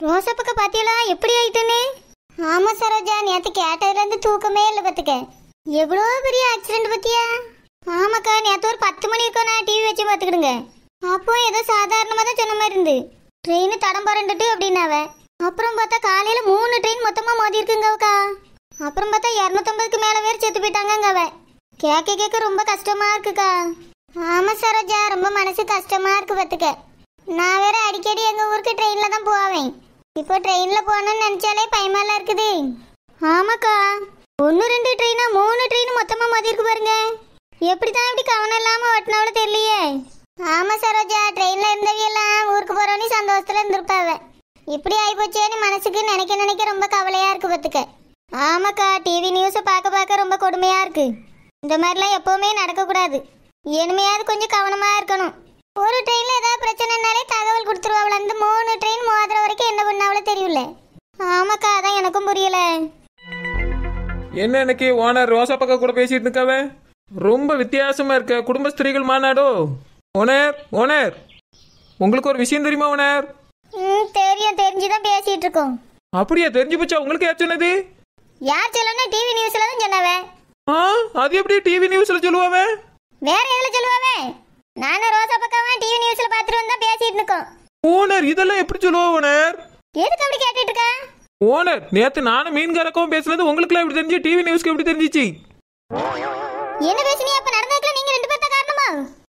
ரோசப்பக்க பாத்தியலா எப்படி ஆயிட்டுன்னு? ஆமா சரோஜா, நேத்து கேட்டதுல இருந்து தூக்கமே இல்லை பாத்துக்க. எவ்வளோ பெரிய ஆக்சிடென்ட் பத்தியா? ஆமாக்கா, நேற்று ஒரு 10 மணி இருக்கும் நான் டிவி வச்சு பார்த்துக்கிடுங்க. அப்போ ஏதோ சாதாரணமாக தான் சொன்ன மாதிரி இருந்து ட்ரெயின் தடம் பரண்டுட்டு அப்படின்னாவ. அப்புறம் பார்த்தா காலையில் 3 ட்ரெயின் மொத்தமாக மோதி இருக்குங்கக்கா. அப்புறம் பார்த்தா 250க்கு மேலே பேர் செத்து போயிட்டாங்கங்க. அவ கேட்க ரொம்ப கஷ்டமா இருக்குக்கா. ஆமாம் சரோஜா, ரொம்ப மனசு கஷ்டமா இருக்கு பார்த்துக்க. நான் வேற அடிக்கடி எங்கள் ஊருக்கு ட்ரெயினில் தான் போவேன். இப்போ ட்ரெயினில் போகணும்னு நினச்சாலே பயமாலாம் இருக்குது. ஆமாக்கா, 1 2 ட்ரெயினா 3 ட்ரெயின் மொத்தமாக மோதி இருக்கு பாருங்க. எப்படிதான் இப்படி கவனம் இல்லாம ஓட்டினாவளோ தெரியலையே. ஆமா சரோஜா, ட்ரெயின்ல இருந்தவையெல்லாம் ஊருக்கு போறோன்னு சந்தோஷத்துல இருந்திருப்பாவ. இப்படி ஆயிப்போச்சேன்னு மனசுக்கு நினைக்க ரொம்ப கவலையா இருக்கு பத்துக்க. ஆமாக்கா, டிவி நியூஸை பார்க்க ரொம்ப கொடுமையா இருக்கு. இந்த மாதிரிலாம் எப்பவுமே நடக்கக்கூடாது. இனிமையாவது கொஞ்சம் கவனமா இருக்கணும். ஒரு ட்ரெயின்ல ஏதாவது பிரச்சனைனாலே தகவல் கொடுத்துருவாள். அந்த 3 ட்ரெயின் மோதுற வரைக்கும் என்ன பண்ணாவளோ தெரியல. ஆமாக்கா, அதான் எனக்கும் புரியல. என்ன இன்னைக்கு ஓனர் ரோசா பக்கம் கூட பேசிட்டு இருக்காவே? ரொம்ப வித்தியாசமா இருக்க. குடும்ப ஸ்திரீகள் மாநாடோ? ஓனர் ஓனர், உங்களுக்கு ஒரு விஷயம் தெரியுமா ஓனர்? தெரியும், தெரிஞ்சுதான் பேசிட்டு இருக்கோம். அப்படியா? தெரிஞ்சு போச்சா? உங்களுக்கு யார் சொன்னது? யார் சொல்லணும்? டிவி நியூஸ்ல தான் சொன்னாவே. அது எப்படி டிவி நியூஸ்ல சொல்லுவாவே? வேற எதுல சொல்லுவாவே? நானும் ரோசா பக்கமா டிவி நியூஸ்ல பாத்துட்டு வந்தா பேசிட்டு இருக்கோம். ஓனர், இதெல்லாம் எப்படி சொல்லுவா ஓனர்? எதுக்கு அப்படி கேட்டுட்டு இருக்க? ஓனர், நேத்து நானும் மீன்காரக்கவும் பேசுனது உங்களுக்கு எப்படி தெரிஞ்சு? டிவி நியூஸ்க்கு எப்படி தெரிஞ்சிச்சு? என்ன பேசுனீங்க? அப்ப நடந்ததுல நீங்க 2 பேர் தான் காரணமா?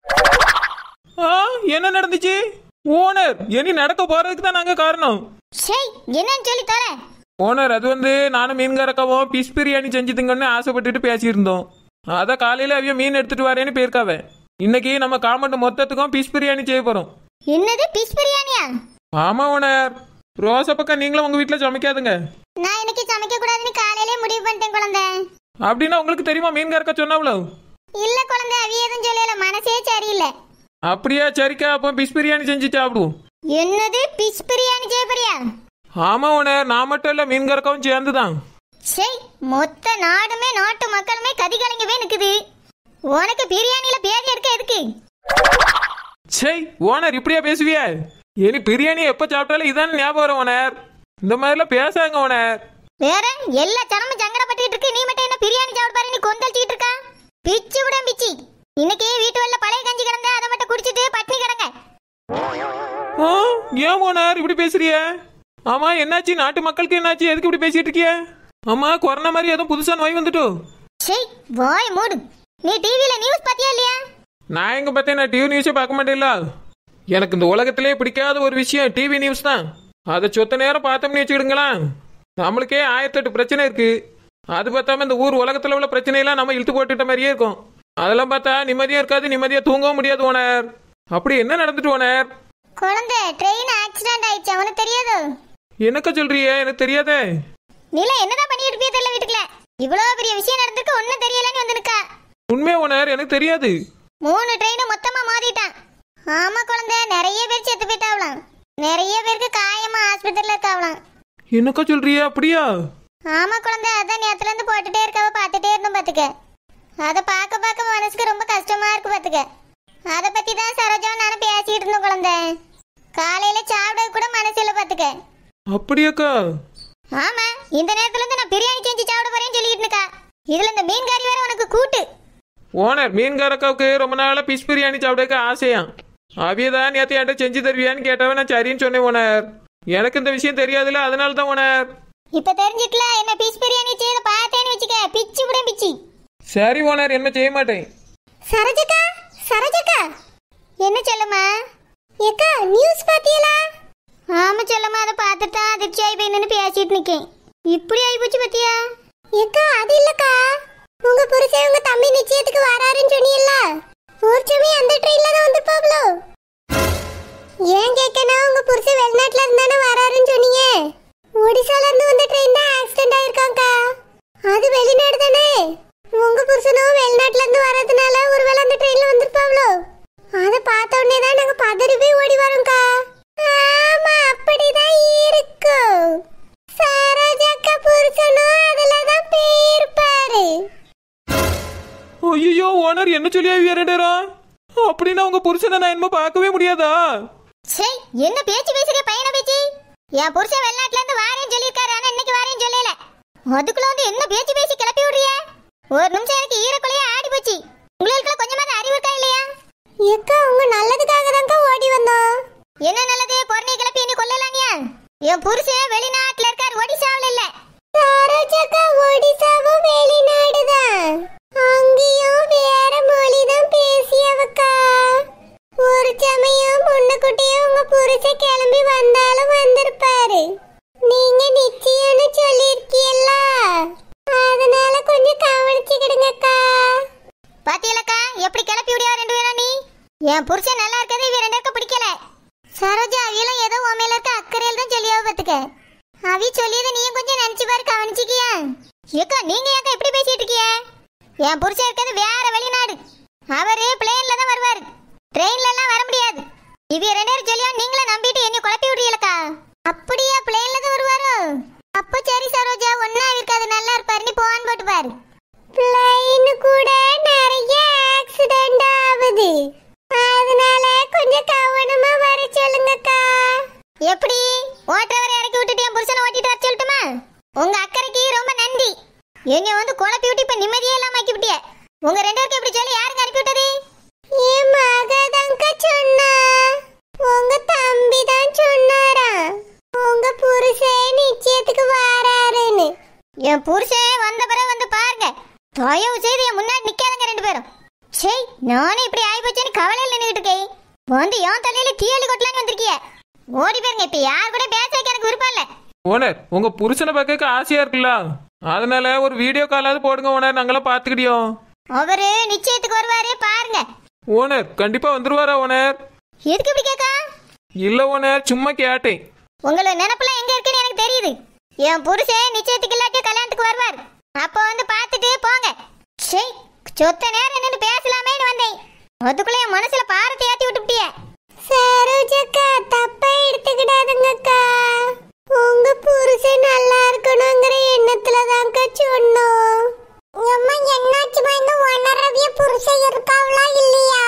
என்ன நடந்துச்சு? ஓனர், இனி நடக்க போறதுக்கு தான் நாங்க காரணம். சரி, என்னன்னு சொல்லி தர. ஓனர், அது வந்து நானும் மீன்காரக்கவும் பீஸ் பிரியாணி செஞ்சுதுங்கன்னு ஆசைப்பட்டுட்டு பேசியிருந்தோம். அத காலையில அவிய மீன் எடுத்துட்டு வரேன்னு போயிருக்காவ. இன்னைக்கு நம்ம காம்பவுண்ட் மொத்தத்துக்கும் பீஸ் பிரியாணி செய்ய போறோம். என்னது, பீஸ் பிரியாணியா? ஆமா ஓனர். ரோசா பக்கம் நீங்களும் உங்க வீட்டுல சமைக்காதுங்க. நான் இன்னைக்கு சமைக்க கூடாதுன்னு காலையிலே முடிவு பண்ணிட்டேன் குழந்தை. அப்படின்னா உங்களுக்கு தெரியுமா மீன்காரக்க சொன்னாவளோ? இல்ல குழந்தை, அவிய எதுவும் சொல்லல, மனசே சரியில்லை. அப்படியா? சரிக்கா, அப்போ பிஸ் பிரியாணி செஞ்சு சாப்பிடுவோம். என்னது, பிஸ் பிரியாணி செய்ய போறியா? ஆமா ஓனர், நான் மட்டும் இல்ல மீன்காரக்கவும் சேர்ந்துதான். சரி, மொத்த நாடுமே நாட்டு மக்களுமே கதிகலங்கவே நிக்குது. உனக்கு பிரியாணியில பேதி எடுக்க எதுக்கு? சரி ஓனர், இப்படியா பேசுவியா? இனி பிரியாணி எப்ப சாப்பிட்டாலும் இதான் ஞாபகம் வரும் ஓனர். இந்த மாதிரிலாம் பேசாங்க ஓனர். வேற எல்லா ஜனமும் சங்கடப்பட்டுட்டு இருக்கு, நீ மட்டும் என்ன பிரியாணி சாப்பிட பாரு, நீ கொந்தளிச்சிட்டு இருக்கா? பிச்சு விட பிச்சு. இன்னைக்கு வீட்டு வெள்ள பழைய கஞ்சி கிடந்த அதை மட்டும் குடிச்சிட்டு பட்னி கிடங்க. ஏன் ஓனர் இப்படி பேசுறிய? ஆமா, என்னாச்சு? நாட்டு மக்களுக்கு என்னாச்சு? எதுக்கு இப்படி பேசிட்டு இருக்கிய? ஆமா, கொரோனா மாதிரி எதுவும் புதுசா நோய் வந்துட்டோ? சரி, வாய் மூடு. நீ டிவில நியூஸ் பாத்தியா இல்லையா? நான் எங்க பார்த்தேன்? நான் டிவி நியூஸே பார்க்க மாட்டேன்ல. எனக்கு இந்த உலகத்திலே பிடிக்காத ஒரு விஷயம் டிவி நியூஸ் தான். அதை சொத்த நேரம் பார்த்தோம்னு வச்சுக்கிடுங்களா, நம்மளுக்கே 1008 பிரச்சனை இருக்கு. அது பார்த்தாம இந்த ஊர் உலகத்துல உள்ள பிரச்சனையெல்லாம் நம்ம இழுத்து போட்டுட்ட மாதிரியே இருக்கும். அதெல்லாம் பார்த்தா நிம்மதியா இருக்காது, நிம்மதியா தூங்கவும் முடியாது ஓனர். அப்படி என்ன நடந்துட்டு ஓனர்? குழந்தை, ட்ரெயின் ஆக்சிடென்ட் ஆயிடுச்சு, உனக்கு தெரியாது? என்னக்கா சொல்றிய? எனக்கு தெரியாதே. நீல என்னதான் பண்ணிட்டு இருப்பிய தெரியல. வீட்டுக்குள்ள இவ்வளவு பெரிய விஷயம் நடந்துருக்கு, ஒன்னும் தெரியலன்னு வந்துருக்கா. உண்மை ஓனர், எனக்கு தெரியாது. 3 ட்ரெயின் மொத்தமா மோதிட்டான். ஆமா குழந்தை, நிறைய பேர் செத்து போயிட்டாவலாம். நிறைய பேருக்கு காயமா ஆஸ்பத்திரியில இருக்காவலாம். என்னக்கா சொல்றிய? அப்படியா? ஆமா குழந்தை, அதான் நேத்துல இருந்து போட்டுட்டே இருக்கவ பாத்துட்டே இருந்தோம் பாத்துக்க. அதை பார்க்க மனசுக்கு ரொம்ப கஷ்டமா இருக்கு பாத்துக்க. அதை பத்தி தான் சரோஜா நானும் பேசிட்டு இருந்தோம் குழந்தை. காலையில சாப்பிட கூட மனசு இல்ல பாத்துக்க. அப்படியாக்கா? ஆமா, இந்த நேரத்துல இருந்து நான் பிரியாணி செஞ்சு சாப்பிட போறேன்னு சொல்லிட்டு இருக்கா. இதுல இந்த மீன்காரி வேற உனக்கு கூட்டு. ஓனர், மீன்காரக்காவுக்கு ரொம்ப நாளா பிஸ் பிரியாணி சாப்பிடக்க ஆசையா. அவியதான் நேற்று என்கிட்ட செஞ்சு தருவியான்னு கேட்டவன் நான் சரின்னு சொன்னேன் ஓனர். எனக்கு இந்த விஷயம் தெரியாதுல்ல, அதனால தான் ஓனர். இப்ப தெரிஞ்சிட்டல, என்ன பீஸ் பிரியாணி செய்த பார்த்தேன்னு வச்சுக்க, பிச்சு விட பிச்சு. சரி ஓனர், என்ன செய்ய மாட்டேன். சரோஜக்கா, சரோஜக்கா, என்ன சொல்லுமா? ஏக்கா, நியூஸ் பாத்தீங்களா? ஆமா சொல்லுமா, அதை பார்த்துட்டு அதிர்ச்சி ஆகி போய் நின்று பேசிட்டு நிக்கேன். இப்படி ஆகி போச்சு பத்தியா? ஏக்கா, அது இல்லக்கா, உங்க புருஷன் உங்க தம்பி நிச்சயத்துக்கு வராருன்னு சொன்னீங்கல்ல, ஒரு சமயம் அந்த ட்ரெயின்ல தான் வந்திருப்பாங்களோ? ஏன் கேட்கணும், உங்க புருஷன் வெளிநாட்டுல இருந்தானே வராருன்னு சொன்னீங்க. ஒடிசால இருந்து வந்த ட்ரெயின் தான் ஆக்சிடென்ட் ஆயிருக்காங்கக்கா. அது வெளிநாடு தானே. உங்க புருஷனும் வெளிநாட்டுல இருந்து வரதுனால ஒருவேளை அந்த ட்ரெயின்ல வந்திருப்பாங்களோ? அதை பார்த்த உடனே தான் நாங்க பதறி போய் ஓடி வரோம்க்கா. ஆமா, அப்படிதான் இருக்கும். சரோஜாக்கா புருஷனும் அதுல தான் போயிருப்பாரு. ஐயோ ஓனர், என்ன சொல்லி வேறடா? அப்படின்னா உங்க புருஷனை நான் என்ன பார்க்கவே முடியாதா? சே, என்ன பேச்சு பேசுறே பையனை பேச்சு? என் புருஷன் வெளிநாட்டுல இருந்து வாரேன்னு சொல்லியிருக்காரு, ஆனா இன்னைக்கு வாரேன்னு சொல்லல. அதுக்குள்ள வந்து என்ன பேச்சு பேசி கிளப்பி விடுறிய? ஒரு நிமிஷம் எனக்கு ஈரக்குலையே ஆடி போச்சு. உங்களுக்கு கொஞ்சமாவது அறிவு இருக்கா இல்லையா? ஏக்கா உங்க நல்லதுக்காக தான் ஓடி வந்தோம். என்ன நல்லது? பொறனை கிளப்பி என்ன கொல்லலானியா? என் புருஷன் வெளிநாட்டுல இருக்காரு, ஒடிசாவுல இல்ல. சரோஜாக்கா ஒடிசாவும் வெளிநாடுதான். அங்கேயும் வேற மொழிதான் பேசியவக்கா. ஒரு சமயம் முன்னக்குட்டியும் உங்க புருஷன் கிளம்பி வந்தாலும் வந்திருப்பாரு. நீங்க நிச்சயம்னு சொல்லிருக்கீல்ல, அதனால கொஞ்சம் கவனிச்சுக்கிடுங்கக்கா. பாத்தியலக்கா எப்படி கிளப்பி விடியா ரெண்டு பேரும்? நீ என் புருஷன் நல்லா இருக்கிறது இவ ரெண்டு பேருக்கு பிடிக்கல. சரோஜா அவியெல்லாம் ஏதோ உமையில இருக்க அக்கறையில் தான் சொல்லியாவ பத்துக்க. அவி சொல்லியதை நீயும் கொஞ்சம் நினைச்சு பாரு, கவனிச்சுக்கியா? ஏக்கா நீங்க ஏக்கா இப்படி பேசிட்டு இருக்கிய? என் புருஷன் இருக்கிறது வேற வெளிநாடு. அவரு பிளேன்ல தான் வருவாரு, ட்ரெயின்ல எல்லாம் வர முடியாது. இவ ரெண்டு பேரும் சொல்லியா நீங்களே நம்பிட்டு என்ன குழப்பி விடுறீங்களக்கா? அப்படியா? பிளேன்ல தான் வருவாரோ? அப்ப சரி சரோஜா, ஒன்னா இருக்காது, நல்லா இருப்பாரு. நீ போன் போட்டு பாரு. பிளேன் கூட நிறைய ஆக்சிடென்ட் ஆகுது, அதனால கொஞ்சம் கவனமா வர சொல்லுங்கக்கா. எப்படி ஓட்டுறவரை இறக்கி விட்டுட்டு என் புருஷனை ஓட்டிட்டு வர சொல்லட்டுமா? உங்க அக்கறைக்கு ரொம்ப நன்றி. என்னை வந்து குழப்பி விட்டு இப்ப நிம்மதியே இல்லாம ஆக்கி விட்டிய. உங்க ரெண்டு பேருக்கு இப்படி சொல்லி யாருங்க அனுப்பி விட்டது? என் மகதாங்க சொன்னா. உங்க தம்பி தான் சொன்னாரா உங்க புருஷன் நிச்சயத்துக்கு வராருன்னு. என் புருஷன் வந்த பிறகு வந்து பாருங்க. தயவு செய்து என் முன்னாடி நிக்காதங்க ரெண்டு பேரும். சே, நானே இப்படி ஆகி போச்சேன்னு கவலையில் நின்றுட்டு இருக்கேன். வந்து என் தலையில தீயலி கொட்டலான்னு வந்திருக்கிய. ஓடி போயிருங்க, இப்ப யார் கூட பேச எனக்கு விருப்பம் இல்ல. ஓனர், உங்க புருஷனை பார்க்க ஆசையா இருக்குல்ல, அதனால ஒரு வீடியோ காலாவது போடுங்க ஓனர், நாங்களாம் பாத்துக்கிட்டியோம். அவரு நிச்சயத்துக்கு வருவாரு பாருங்க. ஓனர் கண்டிப்பா வந்துருவாரா ஓனர்? எதுக்கு இப்படி கேக்கா? இல்ல ஓனர், சும்மா கேட்டேன். உங்களோட நினைப்புலாம் எங்க இருக்குன்னு எனக்கு தெரியுது. என் புருஷன் நிச்சயத்துக்கு இல்லாட்டி கல்யாணத்துக்கு வருவார். அப்ப வந்து பாத்துட்டு போங்க. சே, சொத்த நேரம் நின்று பேசலாமேன்னு வந்தேன், அதுக்குள்ள என் மனசுல பாரத்தை ஏத்தி விட்டுட்டிய. சரோஜாக்கா தப்பா எடுத்துக்கிடாதுங்கக்கா. உங்க புருஷன் நல்லா இருக்கணுங்கிற எண்ணத்துல தான்க்கா சொன்னோம். அம்மா என்னாச்சுமா? இந்த ஒன்னரவிய புருஷன் இருக்காவளா இல்லையா?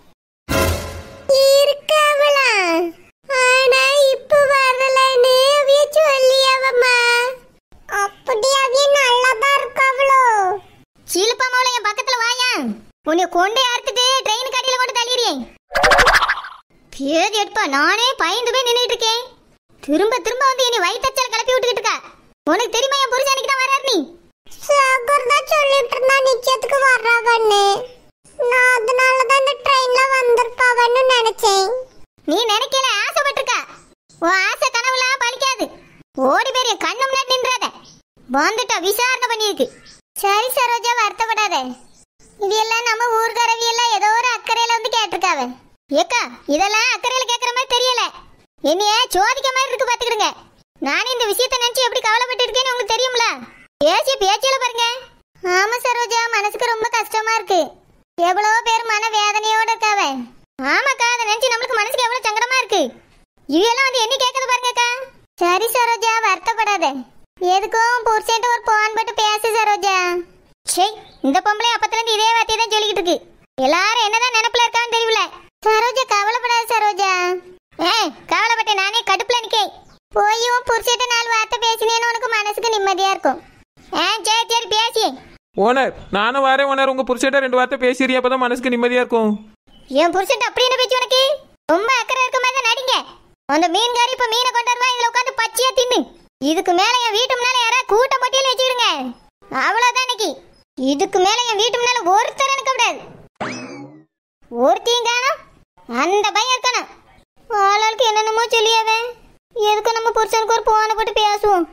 இருக்காவளா, ஆனா இப்ப வரலன்னு அவிய சொல்லியாவம்மா. அப்படி அவிய நல்லாதான் இருக்காவளோ? சீலுப்பாமாவள என் பக்கத்துல வாயா, உன்னை கொண்டு எடுத்துட்டு ட்ரெயின் கடையில கொண்டு தள்ளிடுறேன். பேதி எடுப்பா, நானே பயந்து போய் நின்றுட்டு இருக்கேன். திரும்ப திரும்ப வந்து என்னை வயிற்றச்சல் கிளப்பி விட்டுக்கிட்டு இருக்கா. உனக்கு தெரியுமா என் புருஷன் அன்னைக்கு தான் வர்றாரு? நீ சாகர் தான் சொல்லிட்டு இருந்தா நிச்சயத்துக்கு வர்றாவன்னு. நான் அதனால தான் இந்த ட்ரெயின்ல வந்திருப்பாவன்னு நினைச்சேன். நீ நினைக்கல, ஆசைப்பட்டிருக்கா. உன் ஆசை கனவுலாம் பலிக்காது. ஓடி பேர் என் கண்ணு முன்னாடி நின்றாத. வந்துட்டா விசாரணை பண்ணிருக்கு. சரி சரோஜா, வருத்தப்படாத. இது எல்லாம் நம்ம ஊர்காரவி எல்லாம் ஏதோ ஒரு அக்கறையில வந்து கேட்டிருக்காவ. ஏக்கா இதெல்லாம் அக்கறையில கேட்கற மாதிரி தெரியல, என்னைய சோதிக்க மாதிரி இருக்கு பாத்துக்கிடுங்க. நானே இந்த விஷயத்தை நினைச்சு எப்படி கவலைப்பட்டு இருக்கேன்னு உங்களுக்கு தெரியும்ல. பேச்சில பாருங்க. ஆமா சரோஜா, மனசுக்கு ரொம்ப கஷ்டமா இருக்கு. எவ்வளவோ பேர் மன வேதனையோட இருக்காவ. ஆமாக்கா, அதை நினைச்சு நம்மளுக்கு மனசுக்கு எவ்வளவு சங்கடமா இருக்கு. இவையெல்லாம் வந்து என்ன கேட்கறது பாருங்கக்கா. சரி சரோஜா, வருத்தப்படாத. எதுக்கும் புருஷன்ட்டு ஒரு போன் போட்டு பேசு சரோஜா. சே, இந்த பொம்பளை அப்பத்துல இருந்து இதே வார்த்தையை தான் சொல்லிக்கிட்டு இருக்கு. எல்லாரும் என்னதான் நினைப்புல இருக்கான்னு தெரியல. சரோஜா கவலைப்படாத சரோஜா. கவலைப்பட்டேன், நானே கடுப்புல நிக்கேன். போய் உன் புருஷன்ட்ட 4 வார்த்தை பேசினேன்னு உனக்கு மனசுக்கு நிம்மதியா இருக்கும். சரி சரி பேசி. ஓனர் நானும் வரேன் ஓனர், உங்க புருஷன்ட்ட 2 வார்த்தை பேசிடுறியா, அப்பதான் மனசுக்கு நிம்மதியா இருக்கும். என் புருஷன்ட்ட அப்படி என்ன பேச்சு உனக்கு? ரொம்ப அக்கறை இருக்க மாதிரி தான் நடிங்க. அந்த மீன்காரி இப்ப மீனை கொண்டு வருவா, இதுல உட்காந்து பச்சையா தின்னு. இதுக்கு மேல என் வீட்டு முன்னால யாராவது கூட்டம் போட்டியில வச்சுக்கிடுங்க, அவ்வளவுதான் இன்னைக்கு. இதுக்கு மேல என் வீட்டு முன்னால ஒருத்தர் எனக்கு விடாது. ஒருத்தையும் காணும், அந்த பையன் இருக்கணும். ஆளாளுக்கு என்னென்னமோ சொல்லியாவே. எதுக்கு நம்ம புருஷனுக்கு ஒரு போனை போட்டு பேசுவோம்.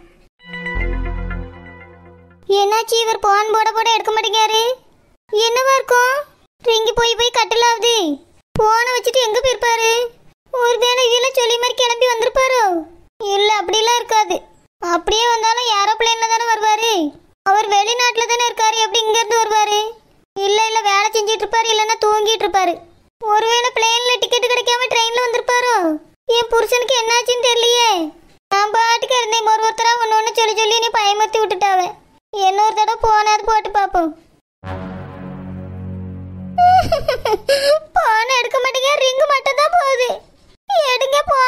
என்னாச்சு, இவர் போன் போட போட எடுக்க மாட்டேங்காரு? என்னவா இருக்கும்? ரிங்கி போய் போய் கட்டலாவது. போனை வச்சுட்டு எங்க போயிருப்பாரு? ஒரு வேளை இவள சொல்லி மாதிரி கிளம்பி வந்திருப்பாரோ? இல்ல, அப்படிலாம் இருக்காது. அப்படியே வந்தாலும் ஏரோப்ளேன்ல தானே வருவாரு. அவர் வெளிநாட்டுல தானே இருக்காரு, எப்படி இங்க இருந்து வருவாரு? இல்ல இல்ல, வேலை செஞ்சிட்டு இருப்பாரு, இல்லன்னா தூங்கிட்டு இருப்பாரு. ஒருவேளை பிளேன்ல டிக்கெட் கிடைக்காம ட்ரெயின்ல வந்திருப்பாரோ? என் புருஷனுக்கு என்னாச்சுன்னு தெரியலையே. நான் பாட்டுக்கு இருந்தேன், ஒருத்தரா ஒன்னு சொல்லி சொல்லி நீ பயமுறுத்தி விட்டுட்டாவே. இன்னொரு தடவை போனாது போட்டு பாப்போம். போன எடுக்க மாட்டேங்க, ரிங்கு மட்டும் தான் போகுது. எடுங்க போ.